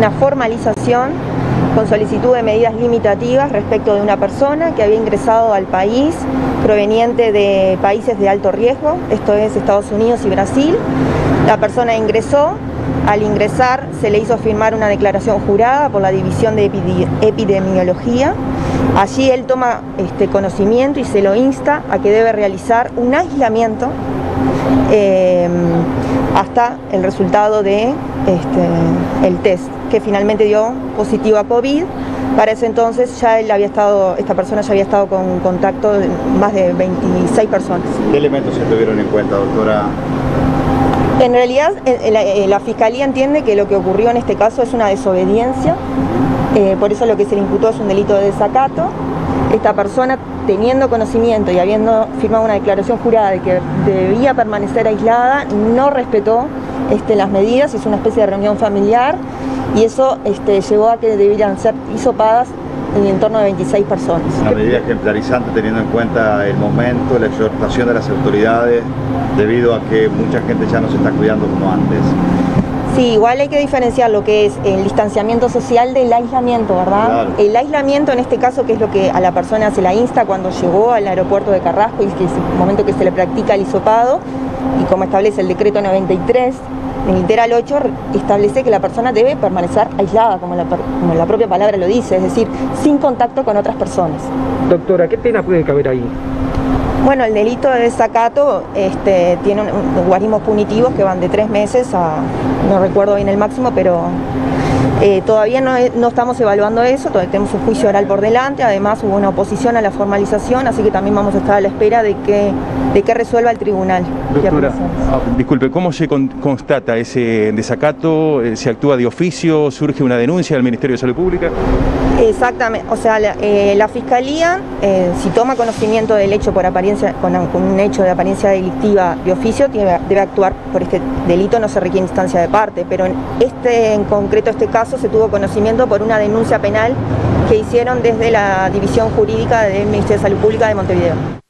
una formalización con solicitud de medidas limitativas respecto de una persona que había ingresado al país proveniente de países de alto riesgo, esto es Estados Unidos y Brasil. La persona ingresó, al ingresar se le hizo firmar una declaración jurada por la División de Epidemiología. Allí él toma conocimiento y se lo insta a que debe realizar un aislamiento hasta el resultado de el test, que finalmente dio positivo a COVID. Para ese entonces ya esta persona ya había estado con contacto de más de 26 personas. ¿Qué elementos se tuvieron en cuenta, doctora? En realidad la Fiscalía entiende que lo que ocurrió en este caso es una desobediencia, por eso lo que se le imputó es un delito de desacato. Esta persona, teniendo conocimiento y habiendo firmado una declaración jurada de que debía permanecer aislada, no respetó las medidas, hizo una especie de reunión familiar y eso llevó a que debieran ser hisopadas en torno de 26 personas. Una medida ejemplarizante teniendo en cuenta el momento, la exhortación de las autoridades, debido a que mucha gente ya no se está cuidando como antes. Sí, igual hay que diferenciar lo que es el distanciamiento social del aislamiento, ¿verdad? Claro. El aislamiento en este caso, que es lo que a la persona se la insta cuando llegó al aeropuerto de Carrasco y que es el momento que se le practica el hisopado, y como establece el decreto 93, en literal 8, establece que la persona debe permanecer aislada, como la propia palabra lo dice, es decir, sin contacto con otras personas. Doctora, ¿qué pena puede caber ahí? Bueno, el delito de desacato tiene guarismos punitivos que van de 3 meses a, no recuerdo bien el máximo, pero todavía no estamos evaluando eso, todavía tenemos un juicio oral por delante, además hubo una oposición a la formalización, así que también vamos a estar a la espera de que resuelva el tribunal. Doctora, disculpe, ¿cómo se constata ese desacato? ¿Se actúa de oficio? ¿Surge una denuncia del Ministerio de Salud Pública? Exactamente, o sea, la Fiscalía, si toma conocimiento del hecho por apariencia, con un hecho de apariencia delictiva de oficio, debe actuar por este delito, no se requiere instancia de parte, pero en concreto este caso se tuvo conocimiento por una denuncia penal que hicieron desde la División Jurídica del Ministerio de Salud Pública de Montevideo.